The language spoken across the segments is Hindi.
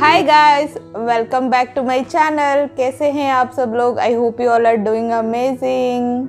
Hi guys, welcome back to my channel. कैसे हैं आप सब लोग? I hope you all are doing amazing.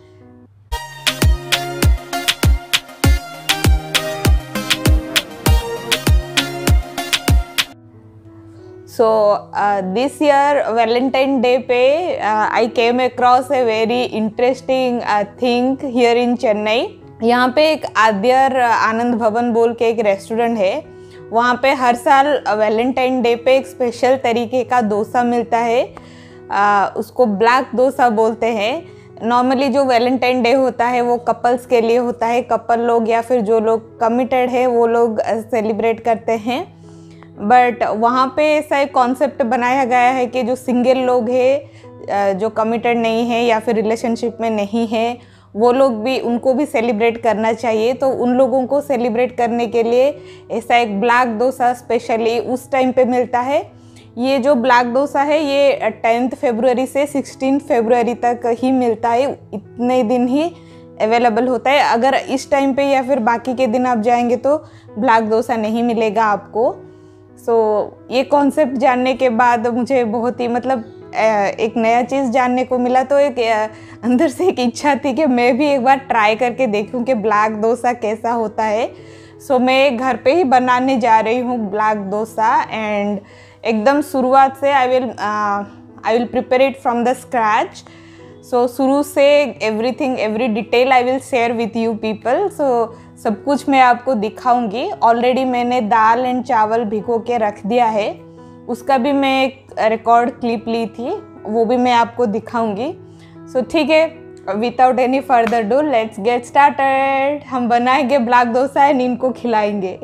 So this year Valentine Day पे I came across a very interesting thing here in Chennai। यहाँ पे एक आद्यर आनंद भवन बोल के एक रेस्टोरेंट है। वहाँ पे हर साल वैलेंटाइन डे पे एक स्पेशल तरीके का डोसा मिलता है। उसको ब्लैक डोसा बोलते हैं। नॉर्मली जो वैलेंटाइन डे होता है वो कपल्स के लिए होता है। कपल लोग या फिर जो लोग कमिटेड है वो लोग सेलिब्रेट करते हैं। बट वहाँ पे ऐसा एक कॉन्सेप्ट बनाया गया है कि जो सिंगल लोग हैं, जो कमिटेड नहीं है या फिर रिलेशनशिप में नहीं है, वो लोग भी, उनको भी सेलिब्रेट करना चाहिए। तो उन लोगों को सेलिब्रेट करने के लिए ऐसा एक ब्लैक डोसा स्पेशली उस टाइम पे मिलता है। ये जो ब्लैक डोसा है ये 10 फरवरी से 16 फरवरी तक ही मिलता है। इतने दिन ही अवेलेबल होता है। अगर इस टाइम पे या फिर बाकी के दिन आप जाएंगे तो ब्लैक डोसा नहीं मिलेगा आपको। ये कॉन्सेप्ट जानने के बाद मुझे बहुत ही एक नया चीज़ जानने को मिला। तो एक अंदर से एक इच्छा थी कि मैं भी एक बार ट्राई करके देखूं कि ब्लैक डोसा कैसा होता है। मैं घर पे ही बनाने जा रही हूँ ब्लैक डोसा। एंड एकदम शुरुआत से I will prepare it from the scratch. शुरू से every detail I will share with you people. सब कुछ मैं आपको दिखाऊंगी। ऑलरेडी मैंने दाल एंड चावल भिगो के रख दिया है। उसका भी मैं एक रिकॉर्ड क्लिप ली थी, वो भी मैं आपको दिखाऊंगी। ठीक है, without any further do let's get started. हम बनाएंगे ब्लैक डोसा एंड इनको खिलाएंगे।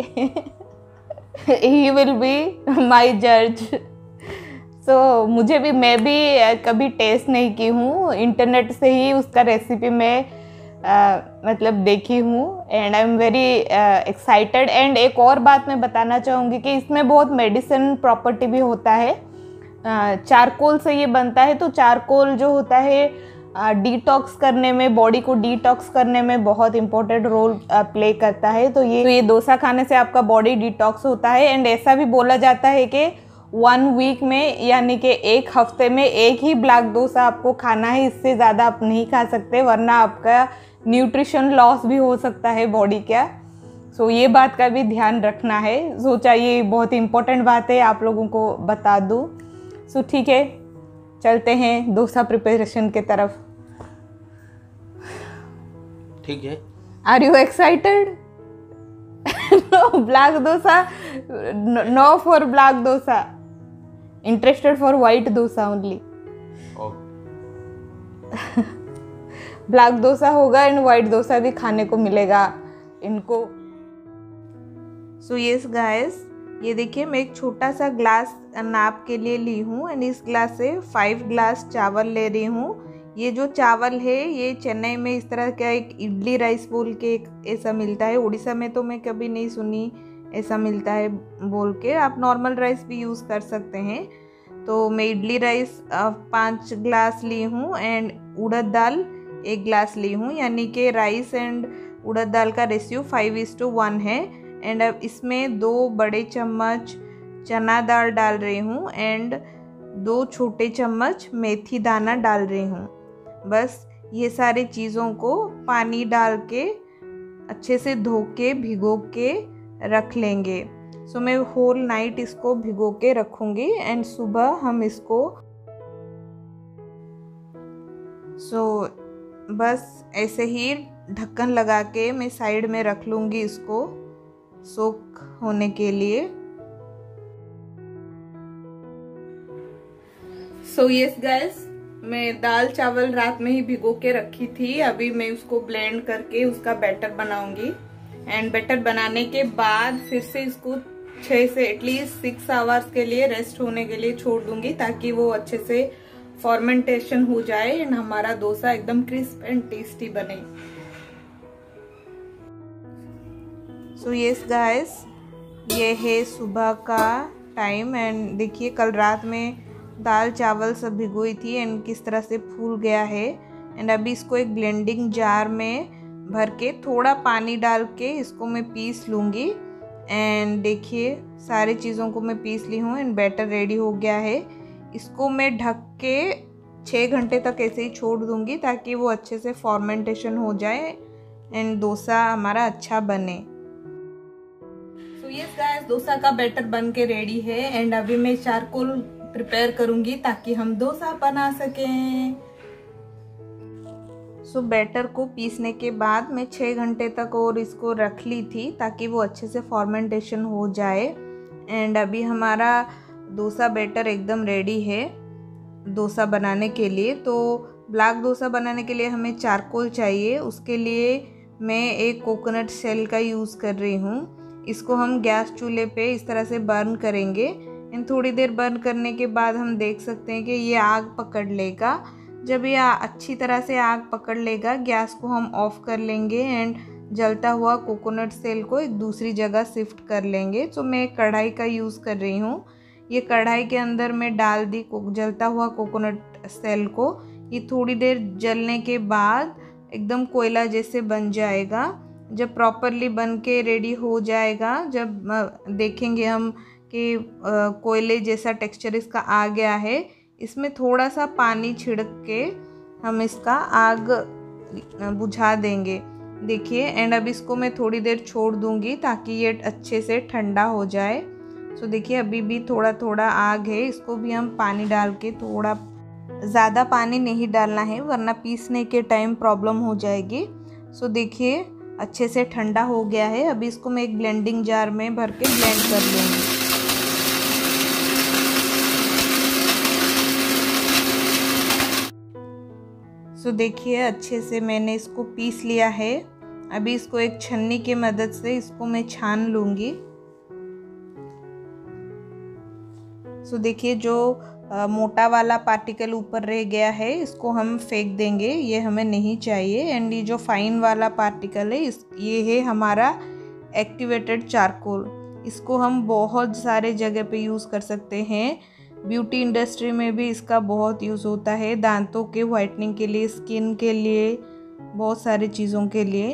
ही विल बी माई जज। मैं भी कभी टेस्ट नहीं की हूँ। इंटरनेट से ही उसका रेसिपी मैं देखी हूँ। And I am very excited. And एक और बात मैं बताना चाहूँगी कि इसमें बहुत मेडिसिन प्रॉपर्टी भी होता है। चारकोल से ये बनता है। तो चारकोल जो होता है डिटॉक्स करने में, बॉडी को डिटॉक्स करने में बहुत इंपॉर्टेंट रोल प्ले करता है। तो ये डोसा खाने से आपका बॉडी डिटॉक्स होता है। एंड ऐसा भी बोला जाता है कि 1 वीक में, यानी कि एक हफ्ते में एक ही ब्लैक डोसा आपको खाना है। इससे ज़्यादा आप नहीं खा सकते, वरना आपका न्यूट्रिशन लॉस भी हो सकता है बॉडी का। ये बात का भी ध्यान रखना है। सोचा ये बहुत इम्पोर्टेंट बात है, आप लोगों को बता दूँ। ठीक है, चलते हैं डोसा प्रिपरेशन के तरफ। ठीक है। Are you excited? No black dosa, no for black dosa, interested for white dosa only. Black dosa होगा एंड व्हाइट डोसा भी खाने को मिलेगा इनको। यस गाइस, ये देखिए मैं एक छोटा सा ग्लास नाप के लिए ली हूँ। एंड इस ग्लास से 5 ग्लास चावल ले रही हूँ। ये जो चावल है ये चेन्नई में इस तरह का एक इडली राइस बोल के एक ऐसा मिलता है। उड़ीसा में तो मैं कभी नहीं सुनी ऐसा मिलता है बोल के। आप नॉर्मल राइस भी यूज़ कर सकते हैं। तो मैं इडली राइस 5 ग्लास ली हूँ। एंड उड़द दाल 1 ग्लास ली हूँ, यानी कि राइस एंड उड़द दाल का रेशियो 5:1 है। एंड अब इसमें 2 बड़े चम्मच चना दाल डाल रही हूँ एंड 2 छोटे चम्मच मेथी दाना डाल रही हूँ। बस ये सारी चीज़ों को पानी डाल के अच्छे से धो के भिगो के रख लेंगे। मैं होल नाइट इसको भिगो के रखूँगी एंड सुबह हम इसको बस ऐसे ही ढक्कन लगा के मैं साइड में रख लूँगी इसको सोक होने के लिए। यस गाइस, मैं दाल चावल रात में ही भिगो के रखी थी। अभी मैं उसको ब्लेंड करके उसका बैटर बनाऊंगी। एंड बैटर बनाने के बाद फिर से इसको 6 से एटलीस्ट 6 आवर्स के लिए रेस्ट होने के लिए छोड़ दूंगी, ताकि वो अच्छे से फॉर्मेंटेशन हो जाए एंड हमारा डोसा एकदम क्रिस्प एंड टेस्टी बने। यस गाइस, ये है सुबह का टाइम। एंड देखिए कल रात में दाल चावल सब भिगोई थी एंड किस तरह से फूल गया है। एंड अभी इसको एक ब्लेंडिंग जार में भर के थोड़ा पानी डाल के इसको मैं पीस लूँगी। एंड देखिए सारी चीज़ों को मैं पीस ली हूँ एंड बैटर रेडी हो गया है। इसको मैं ढक के 6 घंटे तक ऐसे ही छोड़ दूँगी ताकि वो अच्छे से फॉर्मेंटेशन हो जाए एंड डोसा हमारा अच्छा बने। सो यस गाइस, डोसा का बैटर बन के रेडी है एंड अभी मैं चारकोल प्रिपेयर करूँगी ताकि हम डोसा बना सकें। सो बैटर को पीसने के बाद मैं 6 घंटे तक और इसको रख ली थी ताकि वो अच्छे से फॉर्मेंटेशन हो जाए एंड अभी हमारा डोसा बैटर एकदम रेडी है डोसा बनाने के लिए। तो ब्लैक डोसा बनाने के लिए हमें चारकोल चाहिए। उसके लिए मैं एक कोकोनट शेल का यूज़ कर रही हूँ। इसको हम गैस चूल्हे पे इस तरह से बर्न करेंगे एंड थोड़ी देर बर्न करने के बाद हम देख सकते हैं कि ये आग पकड़ लेगा। जब ये अच्छी तरह से आग पकड़ लेगा गैस को हम ऑफ कर लेंगे एंड जलता हुआ कोकोनट सेल को एक दूसरी जगह शिफ्ट कर लेंगे। तो मैं कढ़ाई का यूज़ कर रही हूँ। ये कढ़ाई के अंदर मैं डाल दी जलता हुआ कोकोनट सेल को। ये थोड़ी देर जलने के बाद एकदम कोयला जैसे बन जाएगा। जब प्रॉपरली बन के रेडी हो जाएगा, जब देखेंगे हम कि कोयले जैसा टेक्सचर इसका आ गया है, इसमें थोड़ा सा पानी छिड़क के हम इसका आग बुझा देंगे। देखिए एंड अब इसको मैं थोड़ी देर छोड़ दूंगी ताकि ये अच्छे से ठंडा हो जाए। सो देखिए अभी भी थोड़ा थोड़ा आग है। इसको भी हम पानी डाल के, थोड़ा ज़्यादा पानी नहीं डालना है वरना पीसने के टाइम प्रॉब्लम हो जाएगी। सो देखिए अच्छे से ठंडा हो गया है। अभी इसको मैं एक ब्लेंडिंग जार में भर के ब्लेंड कर लूँगी। सो देखिए अच्छे से मैंने इसको पीस लिया है। अभी इसको एक छन्नी की मदद से इसको मैं छान लूँगी। सो देखिए जो मोटा वाला पार्टिकल ऊपर रह गया है इसको हम फेंक देंगे, ये हमें नहीं चाहिए। एंड ये जो फाइन वाला पार्टिकल है ये है हमारा एक्टिवेटेड चारकोल। इसको हम बहुत सारे जगह पे यूज़ कर सकते हैं। ब्यूटी इंडस्ट्री में भी इसका बहुत यूज़ होता है, दांतों के वाइटनिंग के लिए, स्किन के लिए, बहुत सारी चीज़ों के लिए।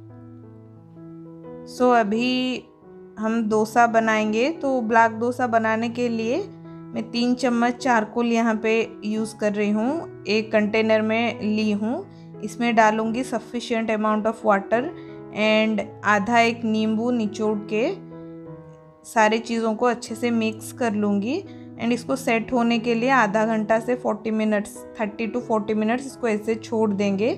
सो अभी हम डोसा बनाएंगे। तो ब्लैक डोसा बनाने के लिए मैं 3 चम्मच चारकोल यहाँ पे यूज़ कर रही हूँ। एक कंटेनर में ली हूँ। इसमें डालूँगी sufficient amount of water and आधा एक नींबू निचोड़ के सारी चीज़ों को अच्छे से मिक्स कर लूँगी। एंड इसको सेट होने के लिए आधा घंटा से 40 मिनट्स 30 to 40 मिनट्स इसको ऐसे छोड़ देंगे।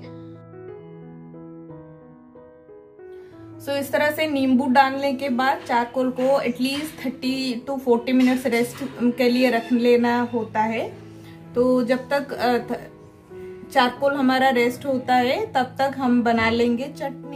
सो इस तरह से नींबू डालने के बाद चारकोल को एटलीस्ट 30 to 40 मिनट्स रेस्ट के लिए रख लेना होता है। तो जब तक चारकोल हमारा रेस्ट होता है तब तक हम बना लेंगे चटनी।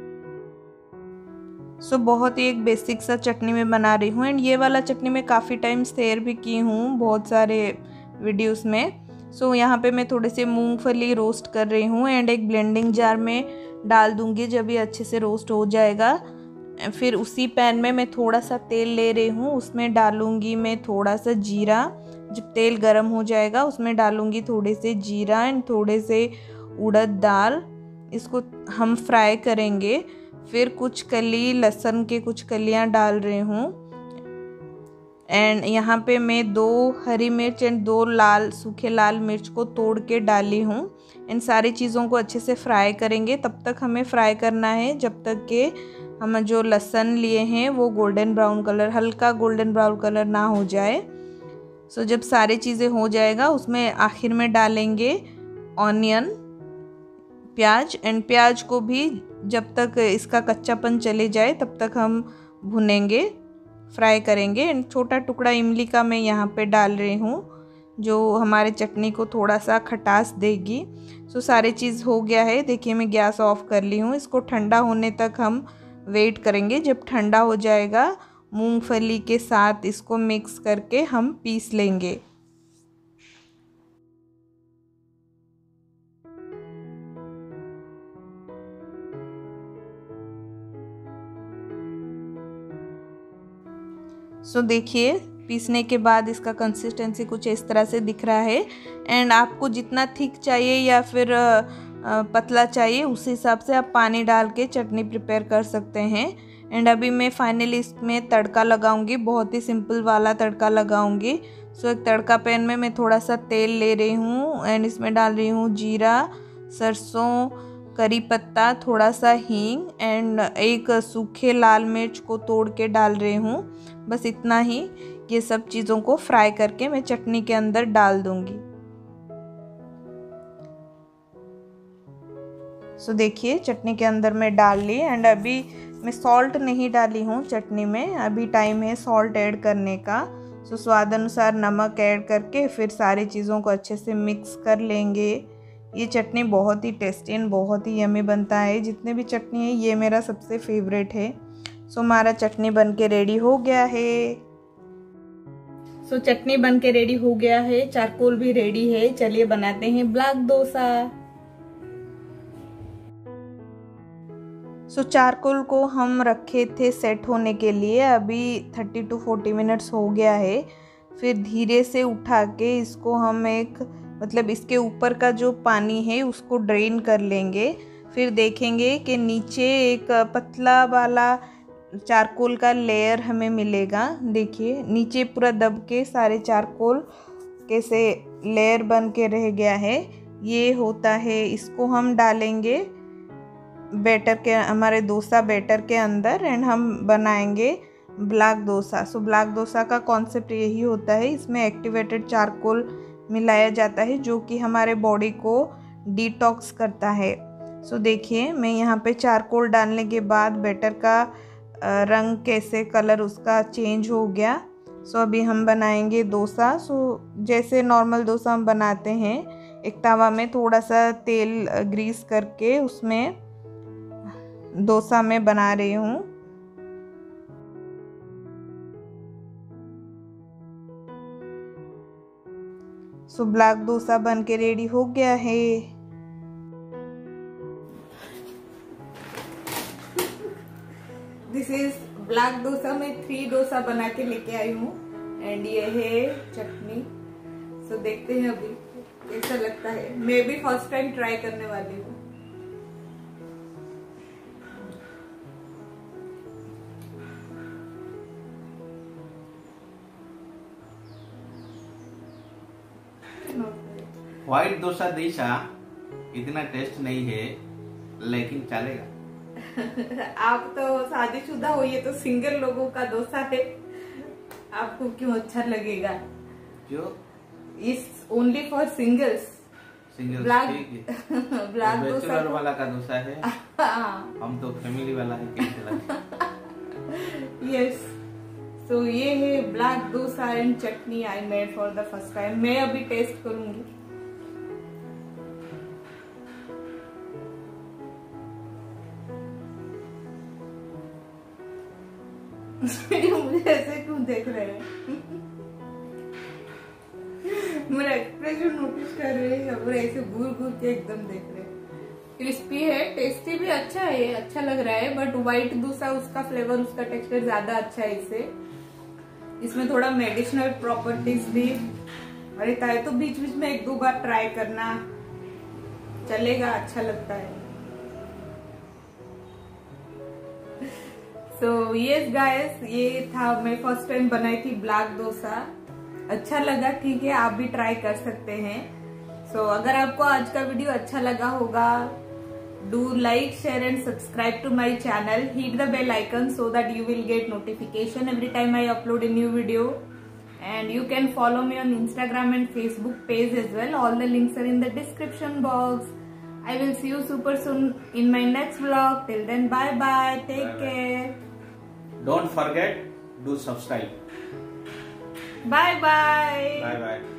सो बहुत ही एक बेसिक सा चटनी मैं बना रही हूँ एंड ये वाला चटनी मैं काफ़ी टाइम शेयर भी की हूँ बहुत सारे वीडियोस में। सो यहाँ पे मैं थोड़े से मूंगफली रोस्ट कर रही हूँ एंड एक ब्लेंडिंग जार में डाल दूँगी। जब ये अच्छे से रोस्ट हो जाएगा फिर उसी पैन में मैं थोड़ा सा तेल ले रही हूँ, उसमें डालूँगी मैं थोड़ा सा जीरा। जब तेल गर्म हो जाएगा उसमें डालूँगी थोड़े से जीरा एंड थोड़े से उड़द दाल। इसको हम फ्राई करेंगे। फिर कुछ कली लहसुन के कुछ कलियाँ डाल रही हूँ एंड यहाँ पे मैं 2 हरी मिर्च एंड 2 सूखे लाल मिर्च को तोड़ के डाली हूँ। इन सारी चीज़ों को अच्छे से फ्राई करेंगे। तब तक हमें फ्राई करना है जब तक कि हम जो लहसुन लिए हैं वो गोल्डन ब्राउन कलर, हल्का गोल्डन ब्राउन कलर ना हो जाए। सो जब सारी चीज़ें हो जाएगा उसमें आखिर में डालेंगे ऑनियन, प्याज एंड प्याज को भी जब तक इसका कच्चापन चले जाए तब तक हम भुनेंगे, फ्राई करेंगे। एंड छोटा टुकड़ा इमली का मैं यहाँ पे डाल रही हूँ जो हमारे चटनी को थोड़ा सा खटास देगी। सो सारी चीज़ हो गया है। देखिए मैं गैस ऑफ कर ली हूँ। इसको ठंडा होने तक हम वेट करेंगे। जब ठंडा हो जाएगा मूंगफली के साथ इसको मिक्स करके हम पीस लेंगे। सो देखिए पीसने के बाद इसका कंसिस्टेंसी कुछ इस तरह से दिख रहा है एंड आपको जितना थिक चाहिए या फिर पतला चाहिए उस हिसाब से आप पानी डाल के चटनी प्रिपेयर कर सकते हैं। एंड अभी मैं फाइनली इसमें तड़का लगाऊंगी, बहुत ही सिंपल वाला तड़का लगाऊंगी। सो एक तड़का पैन में मैं थोड़ा सा तेल ले रही हूँ एंड इसमें डाल रही हूँ जीरा, सरसों, करी पत्ता, थोड़ा सा हींग एंड एक सूखे लाल मिर्च को तोड़ के डाल रही हूँ। बस इतना ही। ये सब चीज़ों को फ्राई करके मैं चटनी के अंदर डाल दूँगी। सो देखिए चटनी के अंदर मैं डाल ली एंड अभी मैं सॉल्ट नहीं डाली हूँ चटनी में, अभी टाइम है सॉल्ट ऐड करने का। सो स्वाद अनुसार नमक ऐड करके फिर सारी चीज़ों को अच्छे से मिक्स कर लेंगे। ये चटनी बहुत ही टेस्टी एंड बहुत ही यमी बनता है। जितने भी चटनी है ये मेरा सबसे फेवरेट है। सो हमारा चटनी बन के रेडी हो गया है। सो चटनी बन के रेडी हो गया है, चारकोल भी रेडी है। चलिए बनाते हैं ब्लैक डोसा। सो चारकोल को हम रखे थे सेट होने के लिए, अभी 30 to 40 मिनट्स हो गया है। फिर धीरे से उठा के इसको हम इसके ऊपर का जो पानी है उसको ड्रेन कर लेंगे। फिर देखेंगे कि नीचे एक पतला वाला चारकोल का लेयर हमें मिलेगा। देखिए नीचे पूरा दब के सारे चारकोल कैसे लेयर बन के रह गया है, ये होता है। इसको हम डालेंगे बैटर के, हमारे डोसा बैटर के अंदर एंड हम बनाएंगे black dosa. So black dosa का कॉन्सेप्ट यही होता है, इसमें एक्टिवेटेड चारकोल मिलाया जाता है जो कि हमारे बॉडी को डिटॉक्स करता है। सो देखिए मैं यहाँ पे चारकोल डालने के बाद बैटर का रंग कैसे कलर उसका चेंज हो गया। सो अभी हम बनाएंगे डोसा। सो जैसे नॉर्मल डोसा हम बनाते हैं, एक तवा में थोड़ा सा तेल ग्रीस करके उसमें डोसा मैं बना रही हूँ। सो ब्लैक डोसा बन के रेडी हो गया है। This is black dosa. मैं 3 डोसा बना के लेके आई हूँ एंड ये है चटनी। सो देखते हैं अभी कैसा लगता है। मैं भी फर्स्ट टाइम ट्राई करने वाली हूँ। व्हाइट डोसा जैसा इतना टेस्ट नहीं है लेकिन चलेगा। आप तो शादीशुदा हो, ये तो सिंगल लोगों का डोसा है, आपको क्यों अच्छा लगेगा? क्यों? It's only for singles. Black dosa वाला का डोसा है। हम तो फैमिली वाला है, कैसे लगेगा? यस। सो ये है black dosa and chutney I made for the first time. मैं अभी टेस्ट करूंगी। मुझे ऐसे क्यों देख रहे हैं? मेरा एक्सप्रेशन नोटिस कर रहे हैं और ऐसे घूर घूर के एकदम देख रहे हैं। क्रिस्पी है, टेस्टी भी अच्छा है, अच्छा लग रहा है। बट व्हाइट डोसा उसका फ्लेवर, उसका टेक्सचर ज्यादा अच्छा है इससे। इसमें थोड़ा मेडिसिनल प्रॉपर्टीज भी रहता है, तो बीच बीच में 1-2 बार ट्राई करना चलेगा, अच्छा लगता है। सो यस गाइस, ये था मैं फर्स्ट टाइम बनाई थी ब्लैक डोसा। अच्छा लगा, ठीक है, आप भी ट्राई कर सकते हैं। सो अगर आपको आज का वीडियो अच्छा लगा होगा, do like, share and subscribe to my channel, hit the bell icon so that you will get notification every time I upload a new video. And you can follow me on Instagram and Facebook page as well. All the links are in the description box. I will see you super soon in my next vlog. Till then, bye bye. Take care. Don't forget, do subscribe. Bye bye. Bye bye.